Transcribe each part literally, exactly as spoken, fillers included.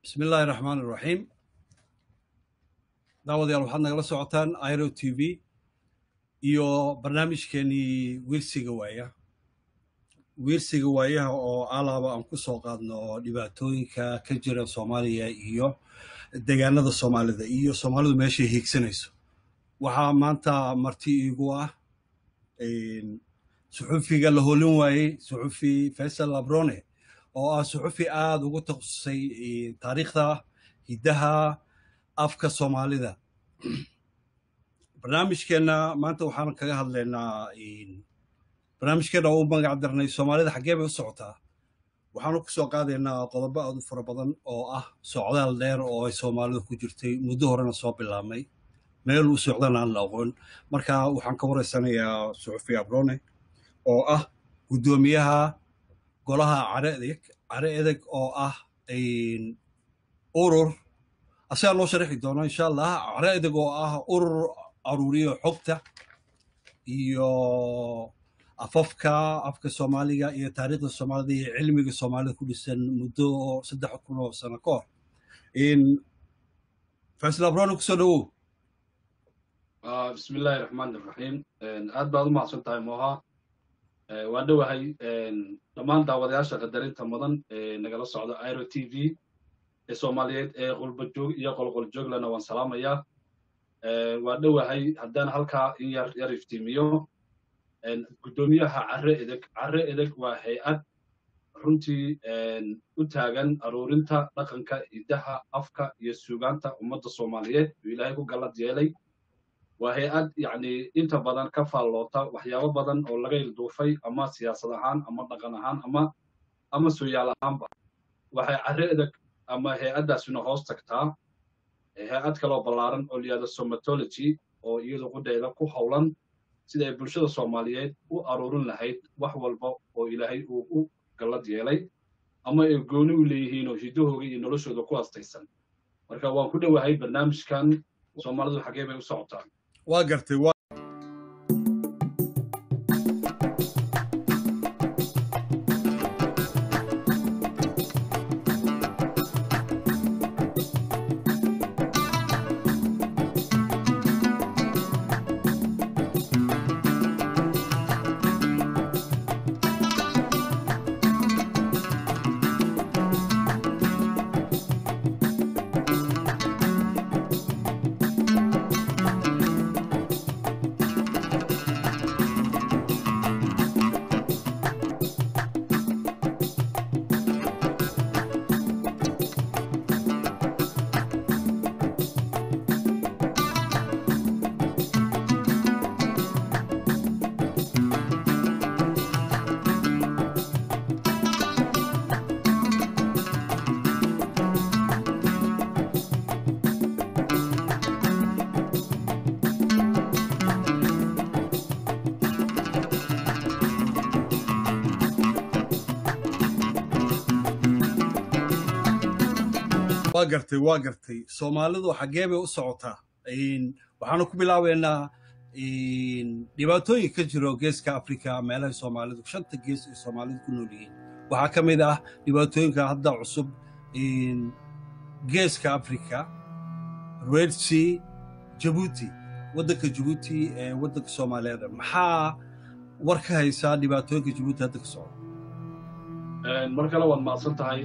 بسم الله الرحمن الرحيم دعوة waxaad nagala socotaan Airo T V iyo barnaamijkeeni wiirsiga waaya wiirsiga waayaha oo alaaba aan ku soo qaadno dhibaatooyinka ka jira Soomaaliya iyo deegaanada Soomaalida iyo Soomaalidu meesha hiigsanayso waxa maanta marti igu ah een suxufiga la hoolin waayay suxufi Faisal Abrone oo ah suxufi aad ugu taqasusay taariikhda hidaha afka Soomaalida barnaamijkeena maanta waxaan kaga hadlaynaa in barnaamijkeena uu magac darnay Soomaalida xagee bay u socotaa waxaan ku soo qaadaynaa qodobo aad u fara badan oo ah socdaal dheer oo ay Soomaalidu ku jirtay muddo horena soo bilaabmay meel uu socdana aan la aqoon marka waxaan ka wareysanayaa suxufi Abrone oo ah gudoomiyaha golaha care adeeg care adeeg oo ah in urur asaa loo sharxi doono insha Allah care adeeg oo ah urur aruuriyo xogta iyo afafka afka Soomaaliga iyo taariikhda Soomaalida iyo cilmiga Soomaalida ku dhisan muddo saddex kun oo sano ka hor in Faisal Abrone ku soo dhawow بسم الله الرحمن الرحيم aad baad u mahadsantahay mooha waa dhawahay dhammaan daawadayaasha qadarinta mudan ee nagala socda Airo T V ee Soomaaliyeed ee qolba joog iyo qolqol joog lana waan salaamayaa waa dhawahay haddana halka in yar yar iftiimiyo gudoomiyaha care adeeg care adeeg waa hay'ad runtii u taagan aruurinta dhaqanka hidaha afka iyo suugaanta ummadda Soomaaliyeed oo Ilaahay ku galad yeelay وهيئات يعني أنت بدن كفال لوطا وحياة بدن أو لغير دوفي أما سياسة هان أما دقنا هان أما أما سويا هان با وهي عريدك أما هيئات دا سنو هوستكتا هيئات كلو بلارن أو ليادة سوماتولوجي أو يدو قد إذاكو حولا سيدا بلشدة الصوماليات و أرورن لهيد وحوال با أو إلهي أو قلد يلي أما يقوني وليهين وشيدوه ينولوشو دوكو أستيسان marka waan ku dhawahay barnaamijkan Soomaalidu xagee bay u socotaa waa gartay waa gartay waa gartay Soomaalidu xagee bay u socotaa in waxaan ku bilaabeynaa in dhibaatooyin ka jiro geeska Afrika meelaha Soomaalidu shanta gees ee Soomaalidu ku nool yihiin waxa ka mid ah dhibaatooyinka hadda cusub in geeska Afrika Red Sea Djibouti waddanka Djibouti ee waddanka Soomaaliyeed maxaa war ka haysaa dhibaatooyinka Djibouti hadda ka socda marka la wad maadsan tahay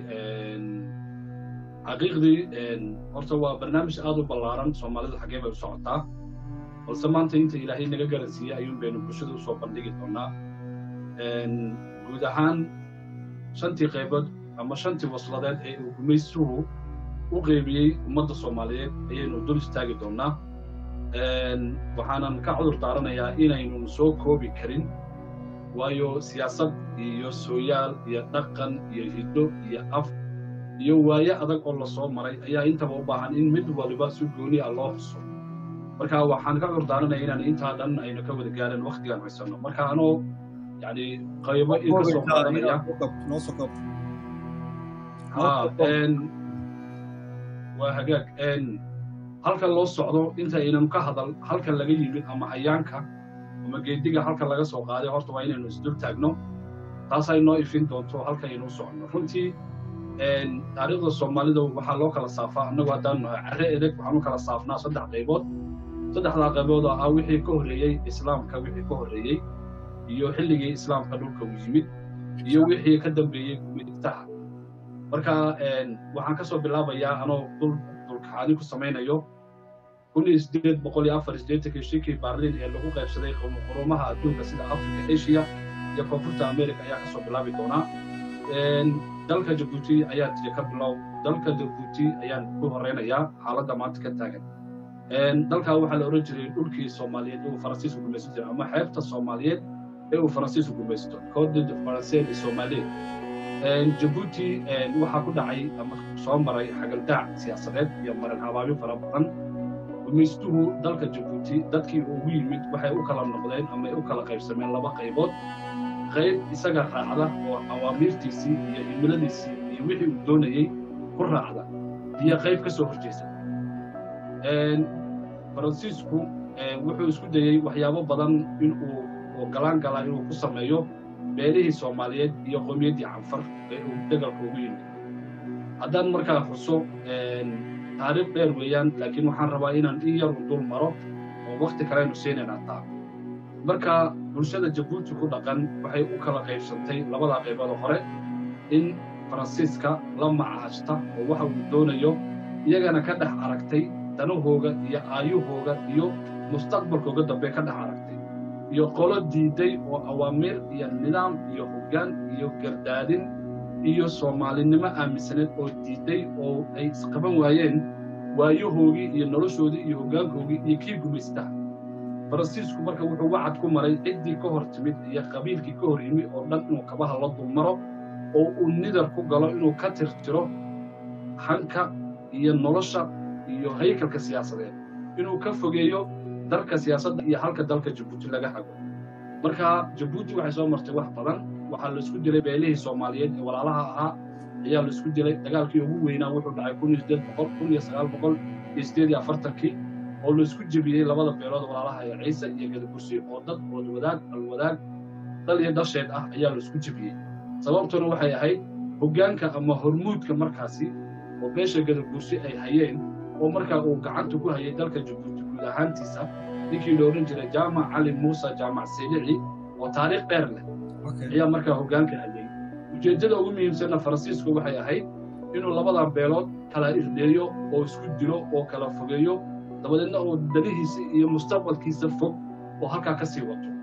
حقيقي horta waa barnaamij aad u ballaaran Soomaalida xagee bay u socotaa balse maanta inta Ilaahay naga garansiiyay ayuun baynu bulshada u soo bandhigi doonaa guud ahaan shantii qaybood ama shantii wasladeed ee uu gumaystuhu u qaybiyey ummadda Soomaaliyeed ayaynu dul istaagi doonaa waxaanan ka cudur daaranayaa inaynu soo koobi karin waayo siyaasad iyo sooyaal iyo dhaqan iyo hiddo iyo af iyo waaya adag oo la soo maray ayaa inta u baahan in mid waliba si gooni ah loo xuso marka waxaan ka curdaaranay inaan inta dhan aynu ka wada gaaran waqtigan haysano marka ano yani qaybo in ka soo qaadanaya noo soo koob ha en waa hagaag en halka loo socdo inta inaan ka hadal halka laga yimid ama hayaanka ama geediga halka laga soo qaaday horta waa inaynu isdul taagno taas ay noo ifin doonto halka inuu socono runtii taariikhda soomaalida waxaa loo kala saafaa annagu haddaan nahay carre edeg waxaan u kala saafnaa saddex qaybood saddexdaa qaybood oo ah wixii ka horreeyey islaamka wixii ka horreeyey iyo xilligii islaamka dhulka u yimid iyo wixii ka dambeeyey midigtaha marka waxaan ka soo bilaabayaa anoo dul dulkaxaani ku samaynayo kun iyo siddeed boqol iyo afar siddeetankii shirkii Berlin ee lagu qaybsaday quruumaha adduunka sida Afrika Asia iyo koonfurta America ayaa ka soo bilaabi doonaa dalka Djibouti ayaa tiri ka bilow dalka Djibouti ayaan ku horeynayaa xaaladda maanta ka taagan dalka waxaa la oran jiray dhulkii Soomaaliyeed ee uu Faransiisku gumaysan jiray ama xeebta Soomaaliyeed ee uu Faransiisku gumaysto Côte de Français et Somalie Djibouti waxaa ku dhacay ama soo maray xagaldaac siyaasadeed iyo marin habaabyo fara badan gumaystuhu dalka Djibouti dadkii ugu yimid waxay u kala noqdeen ama ay u kala qaybsameen laba qaybood qayb isaga raacda oo awaamiirtiisii iyo himiladiisii iyo wixii uu doonayay ku raacda iyo qayb ka soo horjeesta Faransiisku wuxuu isku dayay waxyaabo badan inuu ogolaan galaa inuu ku sameeyo beelihii Soomaaliyeed iyo qowmiyaddii Canfar ee uu dagaalka ugu yimid haddaan markaa xuso taariikh dheer weeyaan laakiin waxaan rabaa inaan in yar u dul maro oo waqti kale aynu siinayna taa marka bulshada Djibouti ku dhaqan waxay u kala qaybsantay labada qaybood hore in Faransiiska la macaashta oo waxa uu doonayo iyagana ka dhex aragtay danahooga iyo aayuhooga iyo mustaqbalkooga dambe ka dhex aragtay iyo qolo diiday oo awaamiir iyo nidaam iyo hoggaan iyo gardaadin iyo Soomaalinimo aaminsaneed oo diiday oo ay isqaban waayeen waayahoogii iyo noloshoodii iyo hoggaankoogii iyo kii gumaystaa Faransiisku marka wuxuu wacad ku maray ciddii ka hor timid iyo qabiilkii ka hor yimi oo dhan inuu kabaha la dulmaro oo uu nidar ku galo inuu ka tirtiro hanka iyo nolosha iyo haykalka siyaasadeed inuu ka fogeeyo dalka siyaasadda iyo halka dalka Djibouti laga hago marka Djibouti waxay soo martay wax badan waxaa la isku dilay beelihii Soomaaliyeed ee walaalaha ahaa ayaa la isku dilay dagaalkii ugu weynaa wuxuu dhacay kun iyo siddeed boqol kun iyo sagaal boqol iyo siddeed iyo afartankii oo la isku jebiyey labada beelood walaalaha ee Ciise iyo Gadabursi oo dad wada wadaag alwadaag dal iyo dhasheed ah ayaa la isku jebiyey sababtuna waxay ahayd hoggaanka ama hormuudka markaasi oo beesha Gadabursi ay hayeen oo markaa uu gacanta ku hayay dalka Djibouti guud ahaantiisa ninkii la oran jiray Jaamac Cali Muuse Jaamac Seydici oo taariikh dheer leh ayaa markaa hoggaanka hayay ujeedada ugu muhiimsan Faransiisku waxay ahayd inuu labada beelood kala irdeeyo oo isku dilo oo kala fogeeyo dabadeedna oo dalihiisa iyo mustaqbalkiisa fog oo halkaa ka sii wato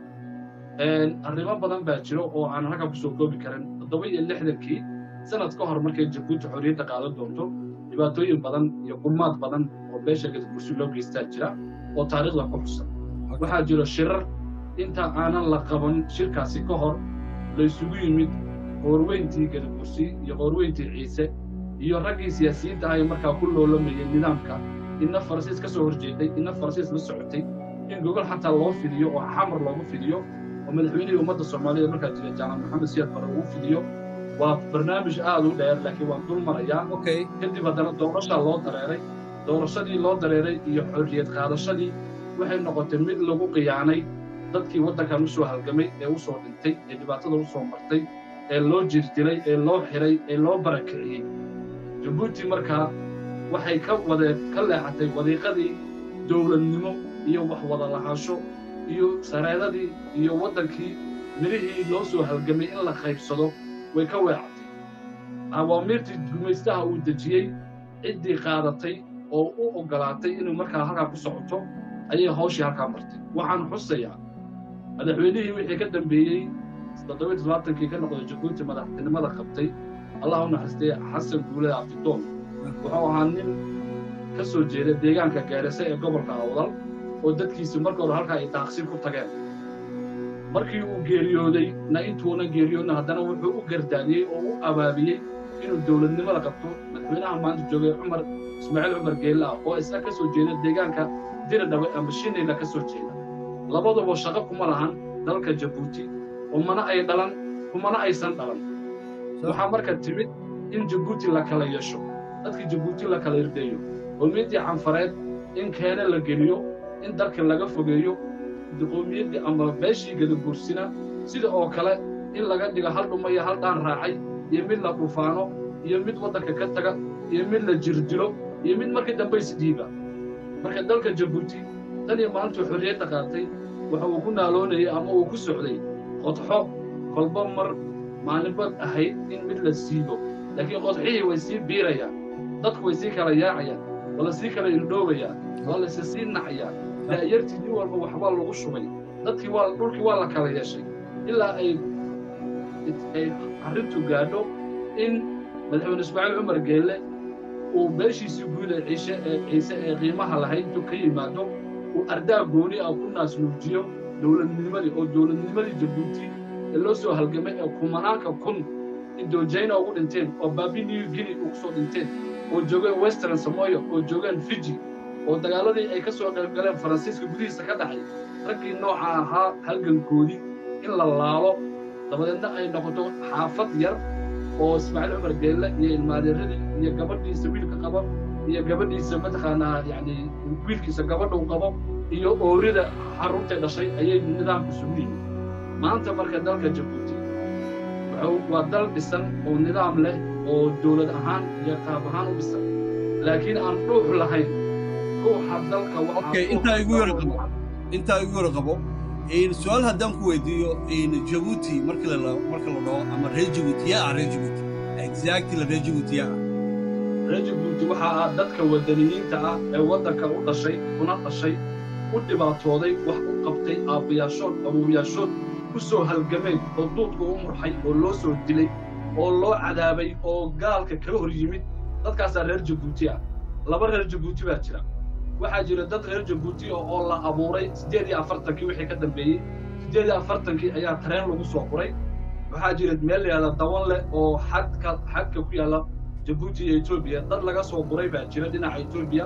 arrimo badan baa jiro oo aan halkaa ku soo koobi karin toddoba iyo lixdankii sanad ka hor markay Djibouti xorriyadda qaadan doonto dhibaatooyin badan iyo gumaad badan oo beesha Gadabursi loo geystaa jira oo taariikhda ku xusan waxaa jiro shirar inta aanan la qaban shirkaasi ka hor la isugu yimid qoorweyntii Gadabursi iyo qoorweyntii Ciise iyo raggii siyaasiyiinta ah ee markaa ku loolamayay nidaamka inna Faransiis ka soo horjeeday inna Faransiis la socotay in gobol xataa loo fidiyo oo xamar loogu fidiyo oo madaxweynihii ummadda Soomaaliyeed markaa jiray Jaamac Maxamed Siyaad Barre uu fidiyo waa barnaamij aad u dheer laakiin waan dul marayaa okay kadib haddana doorasha loo dareeray doorashadii loo dareeray iyo xorriyad qaadashadii waxay noqotay mid lagu qiyaanay dadkii waddankan u soo halgamay ee u soo dhintay ee dhibaatada u soo martay ee loo jirdilay ee loo xiray ee loo barakiciyey Djibouti markaa waxay ka wada ka leexatay wadiiqadii dowladnimo iyo wax wada lahaansho iyo sareedadii iyo waddankii mirihii loo soo halgamay in la qaybsado way ka weecatay awaamirtii gumaystaha uu dejiyey ciddii qaadatay oo u ogolaatay inuu markaa halkaa ku socoto ayay hawshii halkaa martay waxaan xusayaa madaxweynihii wixii ka dambeeyey toddoba iyo todobaatankii ka noqday Djibouti madaxtinimada qabtay allah u naxariistay Xasan Guule Abdidoon wuxuu ahaa nin ka soo jeeda deegaanka Gaarisa ee gobolka Awdal oo dadkiisu markii hore halkaa ay daaqsin ku tageen markii uu geeriyooday na intuuna geeriyoodna haddana wuxuu u gardaadiyey oo u abaabiyey inuu dowladnimada qabto madaxweynaha maanta joogay Cumar Ismaaciil Cumar Geelle oo isna ka soo jeeda deegaanka Diradhawe ama Shinayla ka soo jeeda labaduba shaqo kuma lahan dalka Djibouti oo mana ay dhalan kumana aysan dhalan waxaa marka timid in Djibouti la kala yeesho dadkii Djibouti la kala irdeeyo oo midii Canfareed in keena la geliyo in dalka laga fogeeyo qowmiyaddii ama beeshii Gadabursina sida oo kale in laga dhigo hal dhuma iyo hal dhaan raacay iyo mid la dhufaano iyo mid waddanka ka taga iyo mid la jirdilo iyo mid markii dambe isdhiiba marka dalka Jabuuti tan iyo maalintii xorriyadda qaatay waxa uu ku naaloonayay ama uu ku socday qodxo kolba mar maalinba ahayd in mid la siibo laakiin qodxihii way sii biirayaan dadku way sii kala yaacayaan wala sii kala irdhoobayaan wala sii nacayaan daayartii nin walba waxbaa lagu shubay dadkii waa dhulkii waa la kala yeeshay ilaa ay ay arrintu gaadho in madaxweyne Ismaaciil Cumar Geelle uu beeshiisii guud ee ciise ee ciise ee qiimaha lahayd intuu ka yimaado uu ardaa gooni ah ku naasnuujiyo dowladnimadii oo dowladnimadii Jabuuti ee loo soo halgamay ee kumanaanka kun Indochina ugu dhinteen oo Papua New Guinea ugu soo dhinteen oo joogeen Western Samoa oo joogeen Fiji oo dagaaladii ay ka soo qayb galeen Faransiiska gudihiisa ka dhacay raggii nooca ahaa halgankoodii in la laalo dabadeedna ay noqoto xaafad yar oo Ismaaciil Cumar Geelle iyo ilmaadeeradii iyo gabadhiisa wiilka qaba iyo gabadhiisa mataqaanaa yacni wiilkiisa gabadha uu qabo iyo oorida xarunta dhashay ayay nidaamku sugniin maanta marka dalka Jabuuti waa dal dhisan oo nidaam leh oo dawlad ahaan iyo qaab ahaan u dhisan laakiin aan dhuux lahayn ruuxa dalka waxa okay inta igu yar qabo inta igu yar qabo in su'aal haddaan ku weydiiyo in Jabuuti marka la marka la dhaho ama reer Jabuuti yaa reer Jabuuti exactly reer Jabuuti yaa reer Jabuuti waxa dadka wadaniyiinta ah ee waddanka u dhashay kuna dhashay u dhibaatooday wax u qabtay aabayaashood abuuyaashood ku soo halgameen oo duudku u murxay oo loo soo dilay oo loo cadaabay oo gaalka kaga hor yimid dadkaas reer Jabuuti ah laba reer Jabuuti baa jira waxaa jira dad reer Jabuuti oo la abuuray sideed iyo afartan-kii wixii ka dambeeyay sideed iyo afartan-kii ayaa tareen lagu soo qoray waxaa jira meel la yiraahdo Dawanle oo xadka xadka ku yaala Jabuuti iyo Ethiopia dad laga soo qoray baa jira dhinaca Ethiopia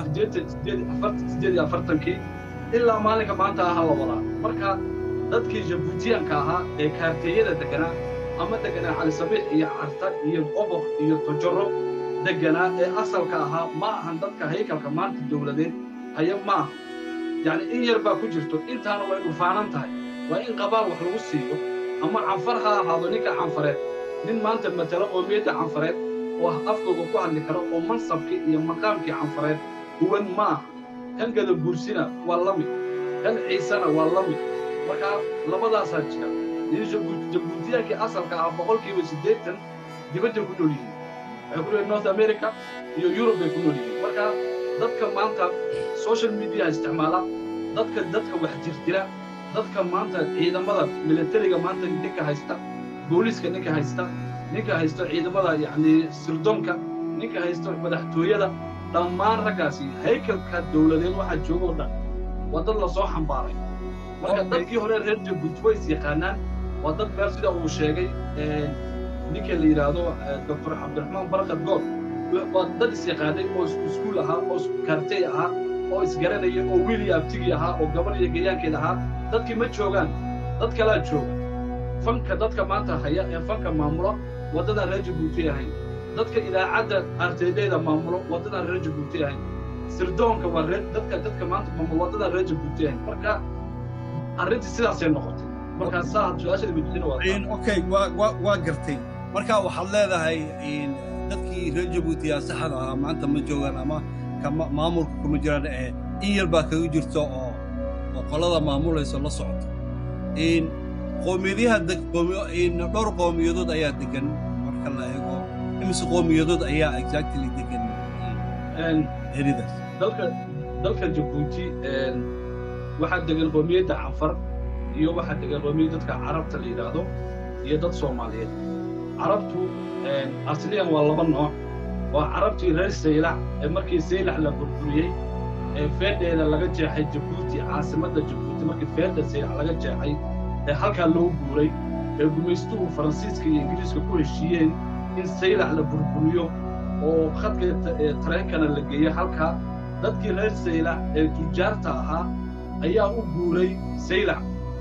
sideed iyo afartan-kii ilaa maalinka maanta ah la wadaa marka dadkii Jabuutiyaanka ahaa ee kaarteeyada deganaa ama deganaa Cali Sabiix iyo Carta iyo Qoboq iyo Tojoro deganaa ee asalka ahaa ma ahan dadka haykalka maanta dawladeed haya ma yani in yar baa ku jirto intaana way u faanan tahay waa in qabaal wax lagu siiyo ama canfar ha ahaado ninka canfareed nin maanta matala qoomiyadda canfareed oo afkooda ku hadli karo oo mansabkii iyo maqaamkii canfareed huwan ma kan gada buursina waa lamid kan ciisana waa lamid marka labadaasaa jira in Jabuutiyaanka asalka ah boqolkiiba siddeetan dibadda ku nool yihiin waxay ku nool North America iyo Europe bay ku nool yihiin marka dadka maanta social media isticmaala dadka dadka wax jirtira dadka maanta ciidamada militariga maanta ninka haysta booliska ninka haysta ninka haysta ciidamada yacni sirdoonka ninka haysta madaxtooyada dhammaan raggaasi haykalka dawladeed waxa joogo dhan waa dad la soo xambaaray marka dadkii hore reer Jabuuti way yaqaanaan waa dad meel sida uu sheegay ninka la yiraahdo Doctor Cabdiraxmaan Barqad Good waa dad is yaqaanay oo iskuul ahaa oo kartay ahaa oo isgaranaya oo wiil iyo abtigi ahaa oo gabar iyo gayaankeed ahaa dadkii ma joogaan dad kala jooga fanka dadka maanta haya ee fanka maamulo wadada reer Jabuuti ahayn dadka idaacadda arteedayda maamulo wadada reer Jabuuti ahayn sirdoonka waa reer dadka dadka maanta maamulo wadada reer Jabuuti ahayn marka arrintii sidaas ay noqotay marka saa su'aashada gudbina waa in okay waa waa gartay marka waxaad leedahay in dadkii reer Jabuuti saxda ah maanta ma joogaan ama kama maamulku kuma jiraan ee in yar baa kaga jirto oo oo qolada maamulaysa la socoto in qoomiyadaha dad qoomiyo in dhowr qoomiyadood ayaa degan marka la eego imise qoomiyadood ayaa exactly degan een heridas dalka dalka Jabuuti een waxa degan qoomiyadda Canfar iyo waxa degan qoomiyadda dadka Carabta la yiraahdo iyo dad Soomaaliyeed Carabtu een asliyan waa laba nooc waa Carabtii reer Saylac ee markii Saylac la burburiyay ee feedeeda laga jeexay Jabuuti caasimadda Jabuuti markii feedda Saylac laga jeexay ee halka loo guuray ee gumaystuhu Faransiiska iyo Ingiriiska ku heshiiyeen in Saylac la burburiyo oo khadka tareenkana la geeyo halka dadkii reer Saylac ee tujaarta ahaa ayaa u guuray Saylac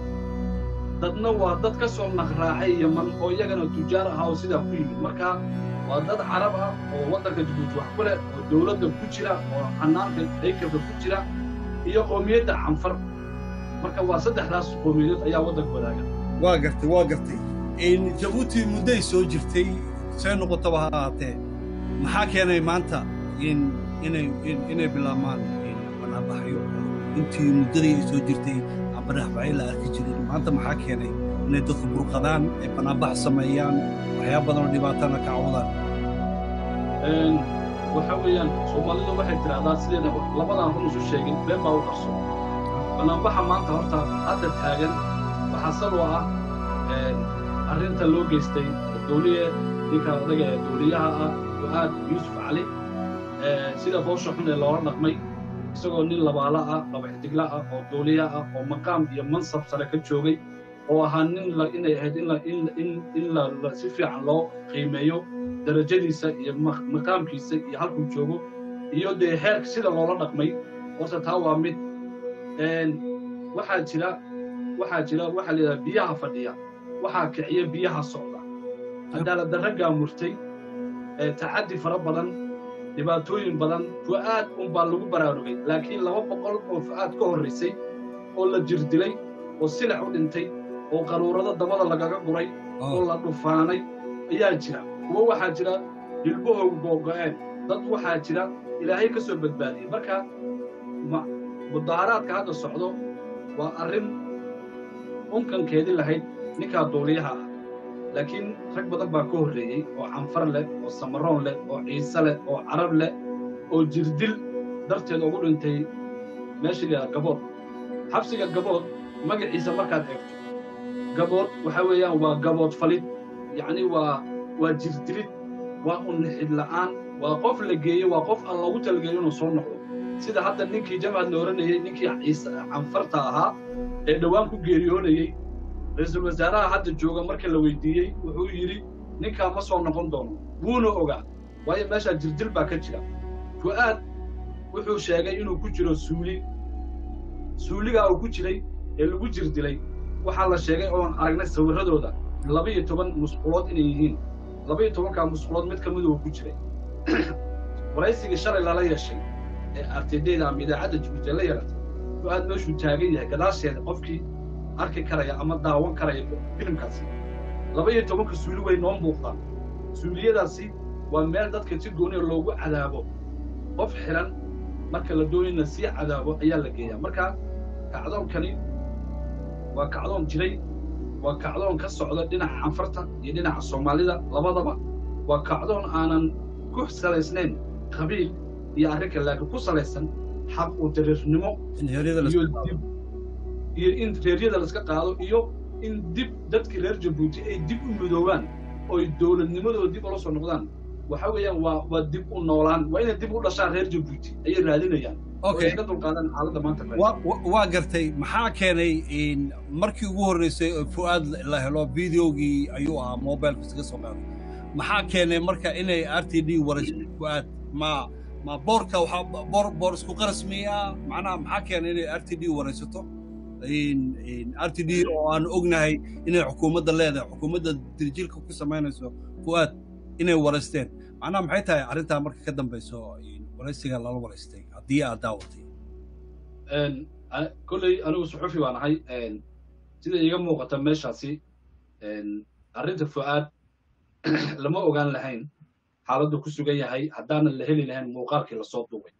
dadna waa dad ka soo naqraacay Yemen oo iyagana tujaar ah oo sida ku yimid marka waa dad Carab ah oo waddanka Jabuuti wax ku leh oo dawladda ku jira oo xanaanka haykalka ku jira iyo qoomiyadda Canfar marka waa saddexdaas qoomiyadood ayaa waddanka wadaaga waa gartay waa gartay in Jabuuti mudday soo jirtay see noqotaba ha ahaatee maxaa keenay maanta in inay inay bilaabmaan banaanbaxyo intii muddadii ay soo jirtay aan banaanbaxyo la arki jirin maanta maxaa keenay inay dadku burqadaan ay banaanbax sameeyaan waxyaaba badan oo dhibaatana ka cawdaan waxa weeyaan soomaalidu waxay tidhaahdaa sideeda labadaan run isu sheegin been baa u qarso banaanbaxa maanta horta hadda taagan waxaa sabab ah arrinta loo geystay dowliye ninka odaga ee dowliyaha ah fu'aad yuusuf cali sida boosha xun ee loola dhaqmay isagoo nin labaala ah laba xidigla ah oo dowliya ah oo maqaam iyo mansab sare ka joogay oo ahaa nin inay ahayd in la si fiican loo qiimeeyo darajadiisa iyo maqaamkiisa iyo halkuu joogo iyo dee heerka sida loola dhaqmay horta taa waa mid waxaa jira waxaa jira waxaa layidhaha biyaha fadhiya waxaa kiciya biyaha socda cadaalad darra gaamurtay tacaddi fara badan dhibaatooyin badan fu'aad unbaa lagu baraarugay laakiin laba boqol oo fu'aad ka horraysay oo la jir dilay oo silax u dhintay oo qaruurado dabada lagaga guray oo la dhufaanay ayaa jira kuwo waxaa jira jilbahow googo'een dad waxaa jira ilaahay ka soo badbaadiyey marka mudaaharaadka hadda socdo waa arrin unkankeedii lahayd ninkaa duuliyaha ah laakiin rag badan baa ka horreeyey oo canfar leh oo samaroon leh oo ciise leh oo carab leh oo jirdil darteed ugu dhintay meesha la yidhaha gabood xabsiga gabood magaciisa markaad eegto gabood waxa weeyaan waa gabood falid yacni waa waa jirdilid waa unnixid la'aan waa qof la geeyo waa qof aan loogu talageeyo inuu soo noqdo sida hadda ninkii jamcad la oranayey ninkii ciise canfarta ahaa ee dhowaan ku geeriyoonayey ra-iisul wasaaraha hadda jooga marka la weydiiyey wuxuu yidhi ninkaa ma soo noqon doono wuuna ogaa waayo meeshaa jirdil baa ka jira fu'aad wuxuu sheegay inuu ku jiro suuli suuligaa uu ku jiray ee lagu jirdilay waxaa la sheegay oon aragnay sawirradooda laba iyo toban musqulood inay yihiin laba iyo tobankaa musqulood mid ka mid uu ku jiray waraysigii shalay lala yeeshay ee artidayda ama idaacadda jibuuti la yeelatay fu'aad meeshuu taagan yahay gadaasheeda qofkii arki karaya ama daawan karaya filimkaasi laba iyo tobanka suuli way noo muuqdaan suuliyadaasi waa meel dadka si gooniya loogu cadaabo qof xiran marka la doonayna sii cadaabo ayaa la geeyaa marka kacdoonkani waa kacdoon jiray waa kacdoon ka socda dhinaca canfarta iyo dhinaca soomaalida labadaba waa kacdoon aanan ku salaysnayn qabiil iyo arrinka laakiin ku salaysan xaq u dareernimo iyo in reeryada la iska qaado iyo in dib dadkii reer jabuuti ay dib u midoobaan oo ay dowladnimadooda dib ula soo noqdaan waxa weeyaan waa waa dib u noolaan waa inay dib u dhashaan reer jabuuti ayay raadinayaan ka dulqaadan xaaladda maanta waa gartay maxaa keenay markii ugu horreysay fu'aad la helo videogii ayuu ahaa mobilka iskaga soo qaaday maxaa keenay marka inay r t d warayso fu'aad ma ma boorka waxaa boor boor isku qarasmiya macnaha maxaa keenay inay r t d waraysato r t d oo aan ognahay inay xukuumadda leedahay xukuumadda dirjilka ku samaynayso fu'aad inay waraysteen macnaha maxay tahay arrintaa marka ka dambayso waraysiga lala waraystay haddii aad daawatay kolley anigu suxufi baan ahay sida iiga muuqata meeshaasi arrinta fu'aad lama ogaan lahayn xaaladdu ku sugan yahay haddaanan la heli lahayn muuqaalkii lasoo duubay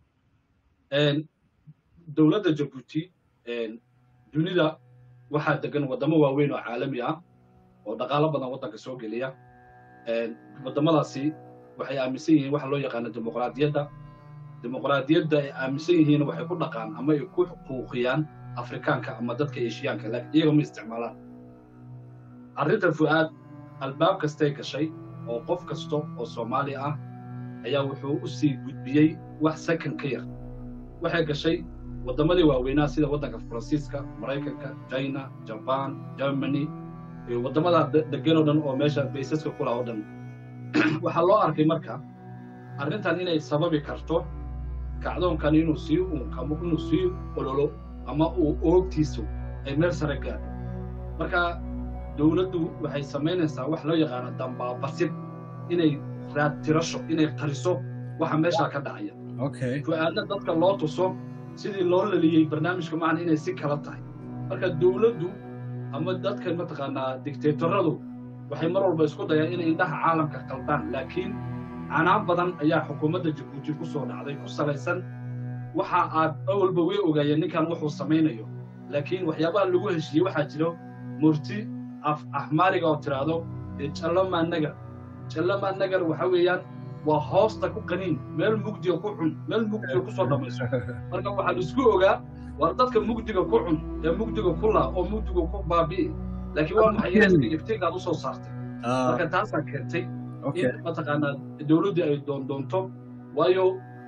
dowladda jabuuti dunida waxaa degan waddamo waaweyn oo caalami ah oo dhaqaalo badan waddanka soo geliya waddamadaasi waxay aaminsan yihiin waxa loo yaqaano dimuqraadiyadda dimuqraadiyadda ay aaminsan yihiin waxay ku dhaqaan ama ay ku xuquuqiyaan afrikaanka ama dadka eeshiyaanka laakiin iyaga ma isticmaalaan arrinta fu'aad albaab kastay gashay oo qof kasta oo soomaali ah ayaa wuxuu u sii gudbiyey wax sakan ka yar waxay gashay waddamadii waaweynaa sida waddanka faransiiska maraykanka china jaban germany iyo waddamada degan oo dhan oo meesha baysaska ku laha oo dhan waxaa loo arkay marka arrintan inay sababi karto kacdoonkan inuu sii unkamo inuu sii ololo ama uu oogtiisu ay meel sare gaadho marka dowladdu waxay samaynaysaa wax loo yaqaano dambaabasid inay raad tirasho inay qariso waxa meeshaa ka dhacaya fu'aadna dadka loo tuso sidii loo laliyey barnaamijka maahan inay si kala tahay marka dowladdu ama dadka mataqaanaa dictatoradu waxay mar walba isku dayaan inay indhaha caalamka qaldaan laakiin canaan badan ayaa xukuumadda jabuuti ku soo dhacday ku salaysan waxa aad awalba way ogaayeen ninkan wuxuu samaynayo laakiin waxyaabaha lagu heshiiyey waxaa jiro murti af axmaariga oo tiraahdo jallama nagar jallama nagar waxa weeyaan waa hoosta ku qaniin meel mugdiga ku cun meel mugdiga ku soo dhamayso marka waxaa isku ogaa war dadka mugdiga ku cun ee mugdiga ku laa oo mugdiga ku baabi'i laakiin waa maxay yeelka iftiinkaad u soo saartay marka taasaa keentay in mataqaanaa dowladdii ay doondoonto waayo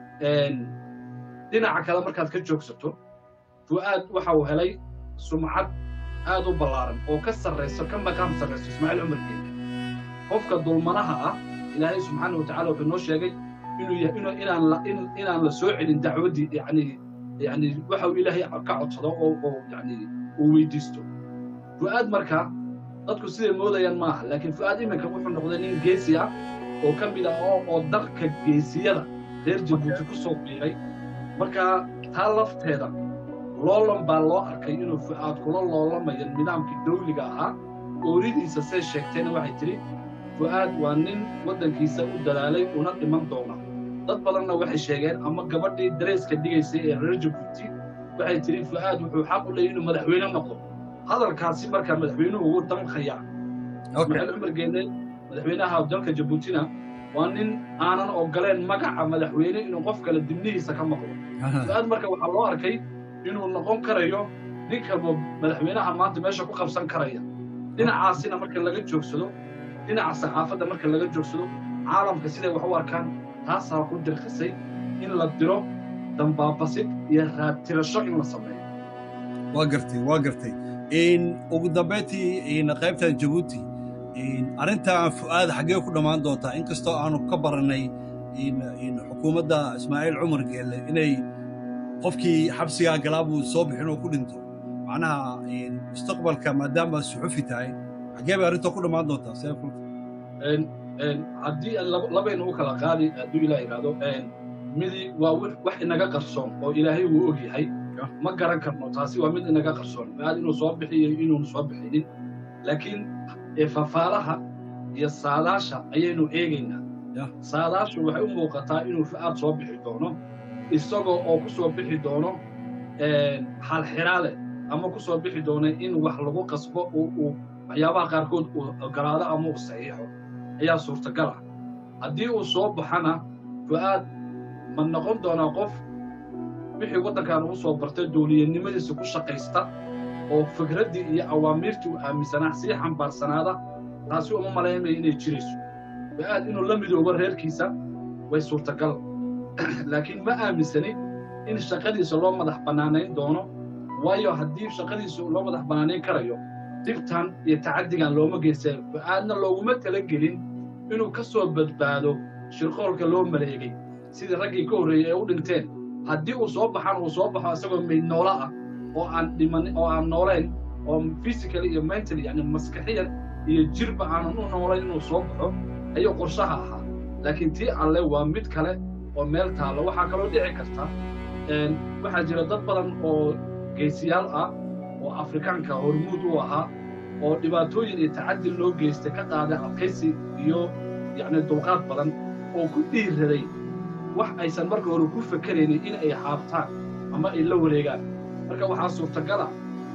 dhinaca kale markaad ka joogsato fu'aad waxa uu helay sumcad aad u ballaaran oo ka sarrayso ka maqaam sarrayso ismaaciil cumar geelle qofka dulmanaha ah ilaahay subxaana watacaala wuxuu noo sheegay inuu yahay inuu inaan la in inaan la soo celin dacwaddii yacni yacni waxa uu ilaahay ka codsado oo oo yacni uu weydiisto fu'aad marka dadku siday moodayaan maaha laakiin fu'aad iminka wuxuu noqday nin geesi ah oo ka mid ah oo oo dalka geesiyada reer jabuuti ku soo biiray marka taa lafteeda loolan baa loo arkay inuu fu'aad kula loolamayo nidaamkii dawliga ahaa ooridiisa see sheegtayna waxay tidhi fu'aad waa nin waddankiisa u dalaalay una dhiman doona dad badanna waxay sheegeen ama gabadhii dareeska dhigaysay ee reer jabuuti waxay tidhi fu'aad wuxuu xaq u leeyahay inuu madaxweyne noqdo hadalkaasi markaa madaxweynuhu ugu damqaya ismaaciil cumar geelle madaxweynaha dalka jabuutina waa nin aanan ogoleen magaca madaxweyne inuu qof kale dibnihiisa ka maqlo fu'aad marka waxaa loo arkay inuu noqon karayo ninka madaxweynaha maanta meesha ku qabsan karaya dhinacaasina marka laga joogsado dhinaca saxaafadda marka laga joogsado caalamka siday wax u arkaan taasaa ku dirqisay in la diro dambaabasid iyo raadtirasho in la sameeyo waa gartay waa gartay ugu dambayntii qaybta jabuuti arrintan fu'aad xaggee ku dhammaan doontaa inkastoo aanu ka barannay xukuumadda ismaaciil cumar geelle inay qofkii xabsigaa galaabuu soo bixin oo ku dhinto macnaha mustaqbalka maadaama suxufi tahay xaggee bay arrintaa ku dhammaan doontaa see kulta haddii labaynu u kala qaadi hadduu ilaah yidhaahdo midi waa wax inaga qarsoon oo ilaahay wuu og yahay ma garan karno taasi waa mid inaga qarsoon fu'aad inuu soo bixiyo inuunu soo bixinin laakiin fafaalaha iyo saadaasha ayaynu eegaynaa saadaashu waxay u muuqataa inuu fu'aad soo bixi doono isagoo oo ku soo bixi doono xalxiraale ama ku soo bixi doono in wax lagu qasbo uu waxyaabaha qaarkood uu ogolaado ama uu saxiixo ayaa suurtagal ah haddii uu soo baxana fu'aad ma noqon doonaa qof wixii waddankan ugu soo bartay dowliyanimadiisa ku shaqaysta oo fikraddii iyo awaamiirtii uu aaminsanaa sii xambaarsanaada taasi uma malaynaya inay jirayso fu'aad inuu la midoobo reerkiisa way suurtagal laakiin ma aaminsani in shaqadiisa loo madax bannaanayn doono waayo haddii shaqadiisa loo madax bannaanayn karayo dhibtan iyo tacaddigan looma geysteen fu'aadna looguma talagelin inuu ka soo badbaado shirqoolka loo maleegay sidii raggii ka horreeyey ee u dhinteen haddii uu soo baxaan uu soo baxo isagoo mayd noola ah oo aan dhiman oo aan noolayn oo physically iyo mentally yani maskaxiyan iyo jirba aanan u noolayn inuu soo baxo ayuu qorshaha ahaa laakiin tii alle waa mid kale oo meel taalo waxaa kaloo dhici karta waxaa jira dad badan oo geesiyaal ah oo afrikaanka hormuud u ahaa oo dhibaatooyin iyo tacaddi loo geystay ka qaaday adkaysi iyo yacni dulqaad badan oo ku dhiiraday wax aysan marka hore ku fakaraynin in ay xaabtaan ama ay la wareegaan marka waxaa suurtagala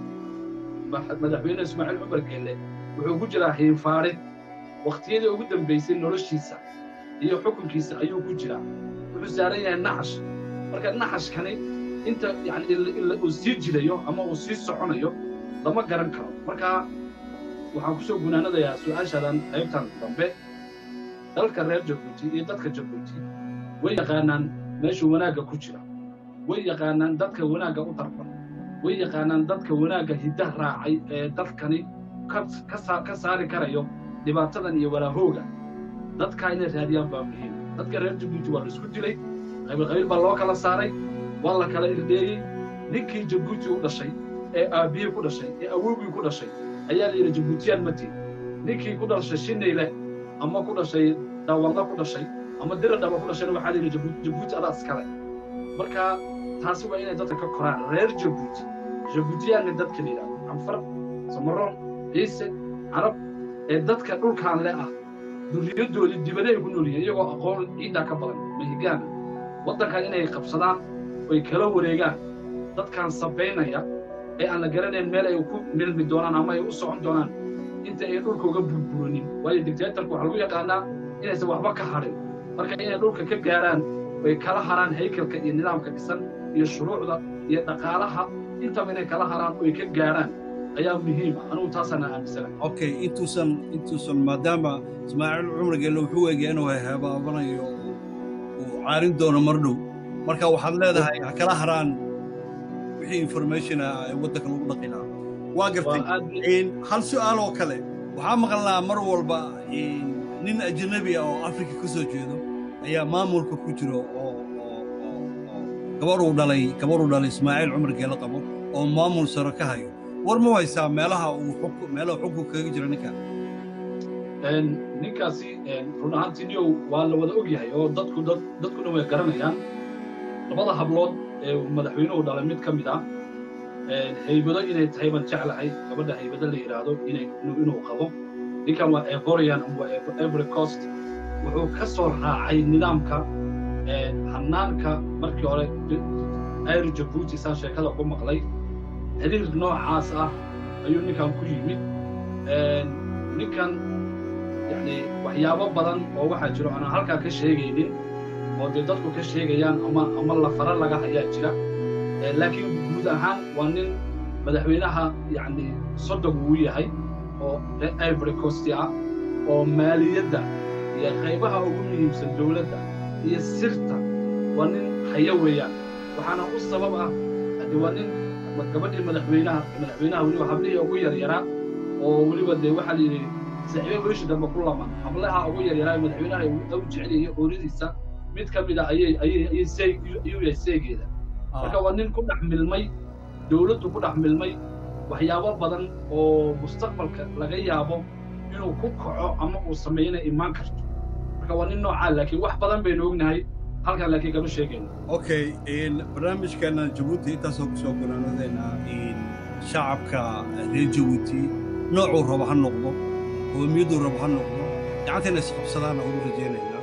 madaxweyne ismaaciil cumar geelle wuxuu ku jiraa hiinfaarid wakhtiyadii ugu dambaysay noloshiisa iyo xukunkiisa ayuu ku jiraa wuxuu saaran yahay naxash marka naxashkani inta yani uu sii jirayo ama uu sii soconayo lama garan karo marka waxaan ku soo gunaanadayaa su'aashaadan qaybtan dambe dalka reer jabuuti iyo dadka jabuuti way yaqaanaan meeshuu wanaagga ku jira way yaqaanaan dadka wanaagga u darban way yaqaanaan dadka wanaagga hidda raacay ee dadkani ka saari karayo dhibaatadan iyo walaahooga dadkaa inay raadiyaan baa muhiim dadka reer jabuuti waa la isku dilay qabiilqabiil baa loo kala saaray waa la kala irdheeyey ninkii jabuuti u dhashay ee aabbihii ku dhashay ee awowgii ku dhashay ayaa la yidhi jabuutiyaan ma tihin ninkii ku dhashay shinayle ama ku dhashay daawanda ku dhashay ama diradhaba ku dhashayna waxaa la yidhi jabuuti adaa iskale marka taasi waa inay dadka ka koraan reer jabuuti jabuutiyaanna dadka la yidhahdo canfar samaroon ciise carab ee dadka dhulkaan le ah durriyadoodii dibadda ay ku nool yihiin iyagoo aqoon ciiddaa ka badan mahigaana waddankan inay qabsadaan oy kala wareegaan dadkaan sabaynaya ee aan la garanayn meel ay ku milmi doonaan ama ay u socon doonaan inta ay dhulka uga burburinin waayo dictatorku waxaa lagu yaqaanaa inaysan waxba ka hadhin marka inay dhulka ka gaaraan way kala haraan haykalka iyo nidaamka dhisan iyo shuruucda iyo dhaqaalaha intaba inay kala haraan oy ka gaaraan ayaa muhiima anugu taasana aaminsanahay okay intuusan intuusan maadaama ismaaciil cumar geelle wuxuu eegaya inuu heebaabanayo uu caarin doono mar dhow marka waxaad leedahay ha kala haraan wixii information ah ee waddanka lagu dhaqi lahaa waa gartay hal su'aal oo kale waxaa maqalnaa mar walba nin ajnabi ah oo afrika ka soo jeedo ayaa maamulka ku jiro oo gabadhuu dhalay gabadhuu dhalay ismaaciil cumar geelle qabo oo maamul saro ka hayo war ma haysaa meelaha uu meelaha xukun kaga jira ninkan ninkaasi run ahaantii niyow waa la wada og yahay oo dadku dad dadkuna way garanayaan labada hablood ee madaxweynuhu dhalay mid ka mid ah haybado inay tahay baan jeclahay gabadha haybado la yidhaahdo inay inuu qabo ninkan waa evorian ama waa every coast wuxuu ka soo raacay nidaamka hanaanka markii hore ayr jabuuti saa sheekada ku maqlay xiriir noocaas ah ayuu ninkan ku yimid ninkan yani waxyaabo badan oo waxaa jiro aanan halkaa ka sheegaynin oo dee dadku ka sheegayaan ama ama la fara laga hayaa jira laakiin guud ahaan waa nin madaxweynaha yani sodog uu yahay oo ivory coast ah oo maaliyadda iyo qaybaha ugu muhiimsan dowladda iyo sirta waa nin haya weeyaan waxaana u sabab ah hadde waa nin gabadhii madaxweynaha madaxweynaha weliba hablihii ugu yaryaraa oo weliba dee waxaa la yidhi saaxiibe weeshi dambe ku lama hablaha ugu yaryaraa madaxweynaha u jeceliyay ooridiisa mid ka mid ah ayay ayay ayay seeg ayuu yahay seegeeda marka waa nin ku dhex milmay dowladdu ku dhex milmay waxyaabo badan oo mustaqbalka laga yaabo inuu ku kaco ama uu sameeyana imaan karto marka waa nin noocaa laakiin wax badan baynu ognahay halkan laakiin kama sheegayno okay barnaamijkeena jabuuti intaasoo ku soo gunaanadayna shacabka reer jabuuti noocuu rabo ha noqdo qowmiyaduu rabo ha noqdo gacanta inay isqabsadaan ugu rajaynayna